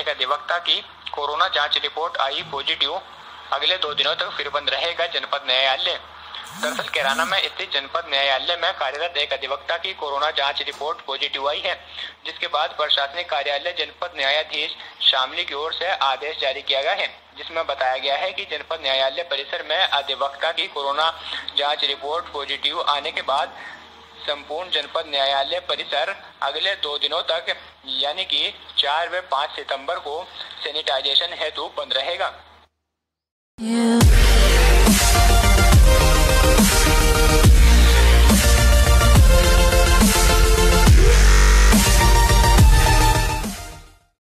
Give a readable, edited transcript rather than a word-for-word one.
एक अधिवक्ता की कोरोना जांच रिपोर्ट आई पॉजिटिव, अगले 2 दिनों तक फिर बंद रहेगा जनपद न्यायालय। दरअसल कैराना में स्थित जनपद न्यायालय में कार्यरत एक अधिवक्ता की कोरोना जांच रिपोर्ट पॉजिटिव आई है, जिसके बाद प्रशासनिक कार्यालय जनपद न्यायाधीश शामली की ओर से आदेश जारी किया गया है, जिसमें बताया गया है कि जनपद न्यायालय परिसर में अधिवक्ता की कोरोना जांच रिपोर्ट पॉजिटिव आने के बाद संपूर्ण जनपद न्यायालय परिसर अगले 2 दिनों तक यानी कि 4 व 5 सितंबर को सैनिटाइजेशन हेतु बंद रहेगा।